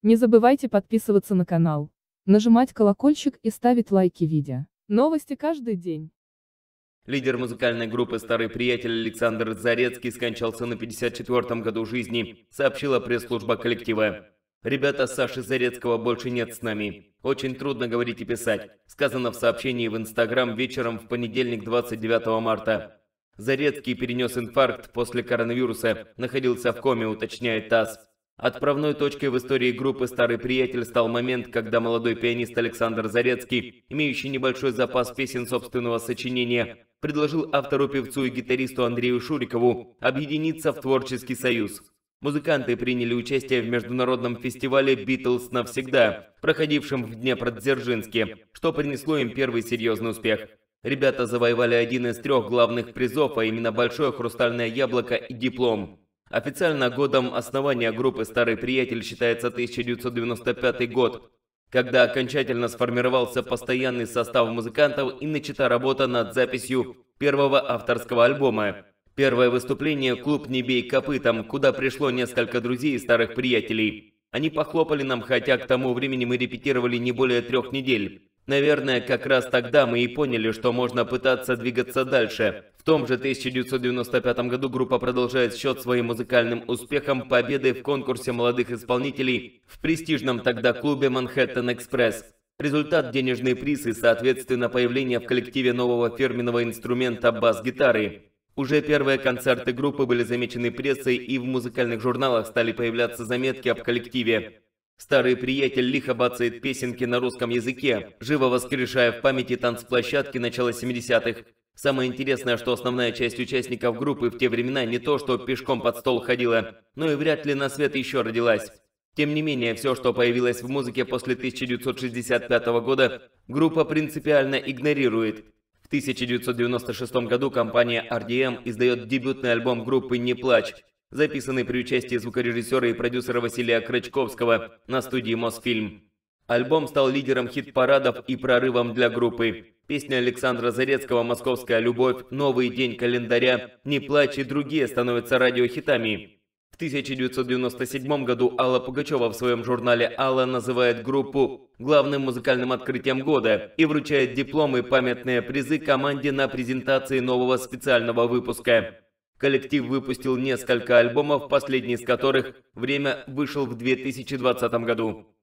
Не забывайте подписываться на канал, нажимать колокольчик и ставить лайки видео. Новости каждый день. Лидер музыкальной группы «Старый приятель» Александр Зарецкий скончался на 54-м году жизни, сообщила пресс-служба коллектива. «Ребята, Саши Зарецкого больше нет с нами. Очень трудно говорить и писать», сказано в сообщении в Инстаграм вечером в понедельник 29 марта. Зарецкий перенес инфаркт после коронавируса, находился в коме, уточняет ТАСС. Отправной точкой в истории группы «Старый приятель» стал момент, когда молодой пианист Александр Зарецкий, имеющий небольшой запас песен собственного сочинения, предложил автору-певцу и гитаристу Андрею Шурикову объединиться в творческий союз. Музыканты приняли участие в международном фестивале «Битлз навсегда», проходившем в Днепродзержинске, что принесло им первый серьезный успех. Ребята завоевали один из 3 главных призов, а именно большое хрустальное яблоко и диплом. Официально годом основания группы «Старый приятель» считается 1995 год, когда окончательно сформировался постоянный состав музыкантов и начата работа над записью первого авторского альбома. Первое выступление – клуб «Не бей копытом», куда пришло несколько друзей и старых приятелей. Они похлопали нам, хотя к тому времени мы репетировали не более 3 недель. Наверное, как раз тогда мы и поняли, что можно пытаться двигаться дальше. В том же 1995 году группа продолжает счет своим музыкальным успехом победой в конкурсе молодых исполнителей в престижном тогда клубе «Манхэттен Экспресс». Результат – денежный приз и, соответственно, появление в коллективе нового фирменного инструмента бас-гитары. Уже первые концерты группы были замечены прессой, и в музыкальных журналах стали появляться заметки об коллективе. Старый приятель лихо бацает песенки на русском языке, живо воскрешая в памяти танцплощадки начала 70-х. Самое интересное, что основная часть участников группы в те времена не то что пешком под стол ходила, но и вряд ли на свет еще родилась. Тем не менее, все, что появилось в музыке после 1965 года, группа принципиально игнорирует. В 1996 году компания RDM издает дебютный альбом группы «Не плачь», записанный при участии звукорежиссера и продюсера Василия Крачковского на студии Мосфильм. Альбом стал лидером хит-парадов и прорывом для группы. Песни Александра Зарецкого «Московская любовь», «Новый день календаря», «Не плачь» и другие становятся радиохитами. В 1997 году Алла Пугачева в своем журнале «Алла» называет группу главным музыкальным открытием года и вручает дипломы и памятные призы команде на презентации нового специального выпуска. Коллектив выпустил несколько альбомов, последний из которых «Время» вышел в 2020 году.